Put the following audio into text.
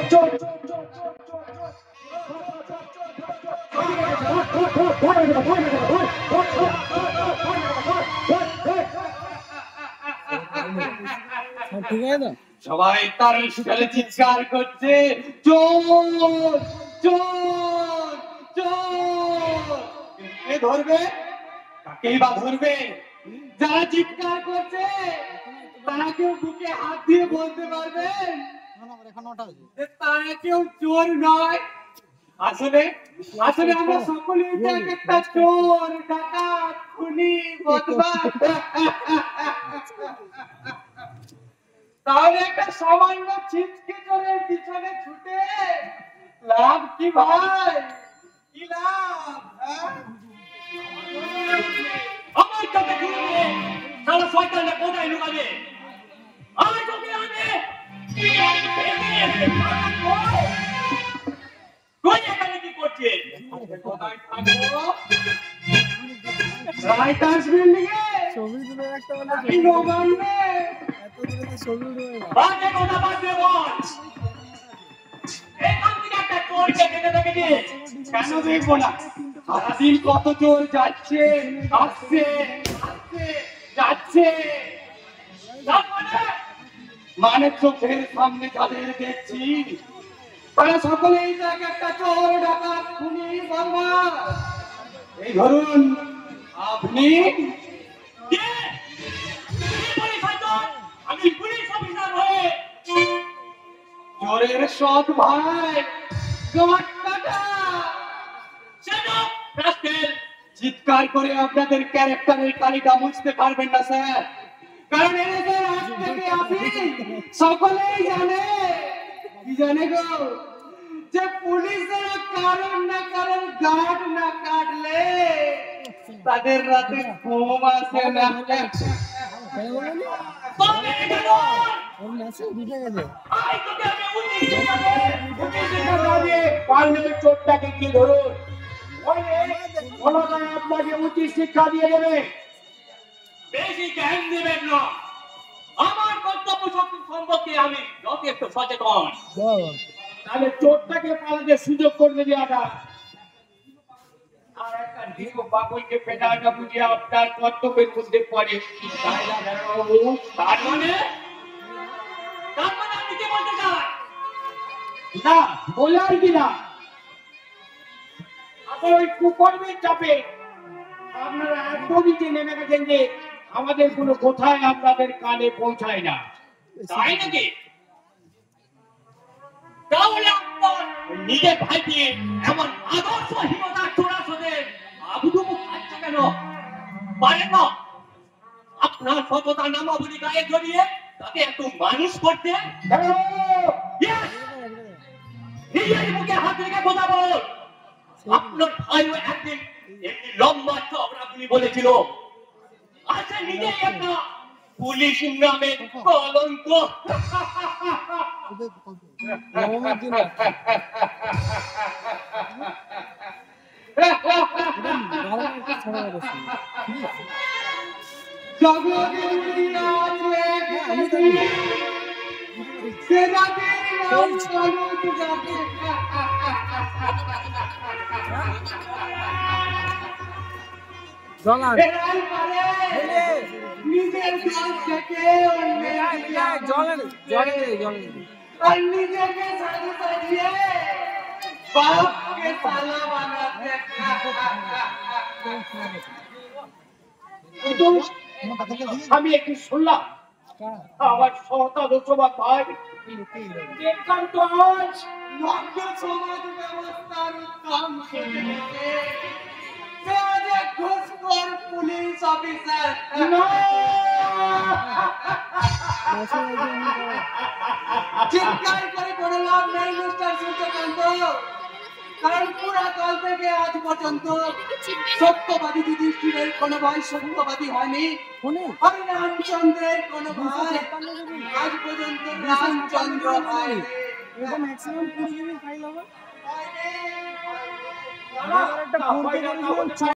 সবাই তার স্টাইলে চিৎকার করছে, চোর চোর চোর। কে ধরবে? কাকেই বা ধরবে? যারা চিৎকার করছে তারা কেউ বুকে হাত দিয়ে বলতে পারবেন তারা কেউ চোর নয়? আসলে আসলে আমরা সকলেই তো এক একটা চোর, ডাকাত, খুনি, বদমাশ। তাহলে একটা সামান্য ছিচকে চোরের পিছনে ছুটে লাভ কি ভাই? কি লাভ? আমার কাছে ঘুরবে সারা শয়তানটা কোথায় লুকাবে? আমার চোখে আনে কই এখানে কি করছে? কোথায় থাকবো? রাইটার্স বিল্ডিং এ ছবি তুলে রাখতে বলে কি নবান্নে এত দূরে ছবি তুলে বাজে কথা বাজে বল। এই কান্তিকে একটা চোরকে দেখে দেখেছি কেন দেখবো না? সারাদিন কত চোর যাচ্ছে আসছে আসছে যাচ্ছে, মানে চোখের সামনে যাদের দেখছি তারা সকলেই এক একটা চোর, ডাকাত, খুনি, বদমাশ। এই ধরুন আপনি আমি পুলিশ অফিসার হয়ে চোরের সৎ ভাই চিৎকার করে আপনাদের ক্যারেক্টারের তালিকা মুছতে পারবেন না স্যার, কারণ এদের আজ থেকে আপনি সকলেই জানে কি জানে গো যে পুলিশের কারণ না কারণ গার্ড না কাটলে তাদের রাতে ঘুম আসে না। চোরটাকে কি ধরুন আপনাকে উচিত শিক্ষা দিয়ে দেবে, বেশি জ্ঞান দেবেন না। আমার কর্তব্য শক্তি সম্পর্কে আমি যথেষ্ট সচেতন। তাহলে চোরটাকে পালাতে সুযোগ করবে দেওয়াটা আর একটা দীর্ঘ বাবুলকে পেটাটা বুঝিয়ে আপনার কর্তব্যের মধ্যে পড়ে। তার মানে আপনি কি বলতে চান? না বলে আর কি না, আপনার ওই কুকর্মের চাপে আপনারা এত নিচে নেমে গেছেন যে আমাদের কোনো কোথায় আপনাদের কানে পৌঁছায় না, তাই নাকি? তাহলে আপনার নিজের ভাইকে এমন আদর্শহীনতা চোরাশোদের আবুডুবু খাচ্ছে কেন? পারে না আপনার সততা নামাবলী গায়ে জড়িয়ে তাকে একটু মানুষ করতে? নিজের মুখে হাত রেখে কথা বল। আপনার ভাইও একদিন একটি লম্বা চওড়া গুলি বলেছিল, আচ্ছা নিজেই একটা পুলিশ নামে কলঙ্ক। নিজের কাছ থেকে নিজেকে সাজু সাজিয়ে বাপকে সালা বানাতে। আমি একটু শুনলাম আমার সহতাদর্শবাদ ভাই সমাজ ব্যবস্থার উত্তম ঘুষখোর পুলিশ অফিসার চিৎকার করে কোনো লাভ নেই মিস্টার সূর্যকান্ত, কারণ পুরাকাল থেকে আজ পর্যন্ত সত্যবাদী যুধিষ্ঠিরের কোনো ভাই সত্যবাদী হয়নি, আর রামচন্দ্রের কোনো ভাই আজ পর্যন্ত রামচন্দ্র হয়নি।